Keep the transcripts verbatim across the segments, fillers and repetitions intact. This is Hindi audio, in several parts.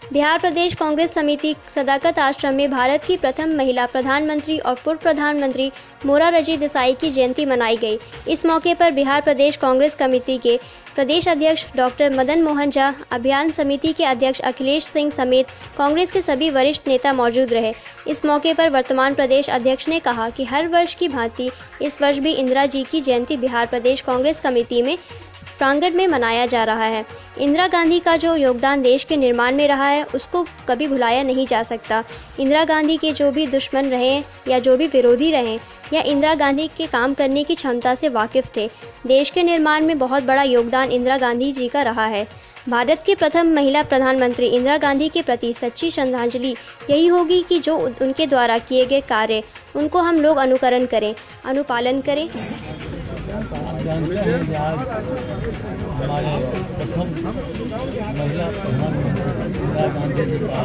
बिहार प्रदेश कांग्रेस समिति सदाकत आश्रम में भारत की प्रथम महिला प्रधानमंत्री और पूर्व प्रधानमंत्री मोरारजी देसाई की जयंती मनाई गई। इस मौके पर बिहार प्रदेश कांग्रेस कमेटी के प्रदेश अध्यक्ष डॉक्टर मदन मोहन झा, अभियान समिति के अध्यक्ष अखिलेश सिंह समेत कांग्रेस के सभी वरिष्ठ नेता मौजूद रहे। इस मौके पर वर्तमान प्रदेश अध्यक्ष ने कहा कि हर वर्ष की भांति इस वर्ष भी इंदिरा जी की जयंती बिहार प्रदेश कांग्रेस कमेटी में प्रांगण में मनाया जा रहा है। इंदिरा गांधी का जो योगदान देश के निर्माण में रहा है उसको कभी भुलाया नहीं जा सकता। इंदिरा गांधी के जो भी दुश्मन रहे या जो भी विरोधी रहे या इंदिरा गांधी के काम करने की क्षमता से वाकिफ़ थे, देश के निर्माण में बहुत बड़ा योगदान इंदिरा गांधी जी का रहा है। भारत की प्रथम महिला प्रधानमंत्री इंदिरा गांधी के प्रति सच्ची श्रद्धांजलि यही होगी कि जो उनके द्वारा किए गए कार्य उनको हम लोग अनुकरण करें, अनुपालन करें। जानते हैं कि आज हमारे प्रथम महिला प्रधानमंत्री इंदिरा गांधी जी का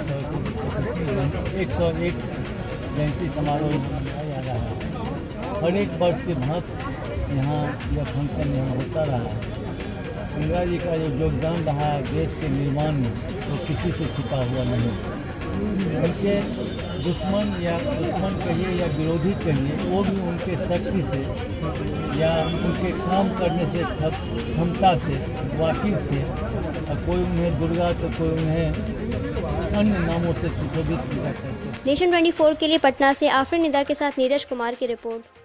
एक सौ एक जयंती समारोह मनाया जा रहा है। हर एक वर्ष के भांति यहाँ यह फंक्शन यहाँ होता रहा है। इंदिरा जी का जो योगदान रहा है देश के निर्माण में वो तो किसी से छिपा हुआ नहीं। उनके दुश्मन या दुश्मन कहिए या विरोधी कहिए, वो भी उनके शक्ति से या उनके काम करने से क्षमता से वाकिफ थे। और कोई उन्हें दुर्गा तो कोई उन्हें अन्य नामों से सुशोभित किया करते। नेशन चौबीस के लिए पटना से आफरीन निदा के साथ नीरज कुमार की रिपोर्ट।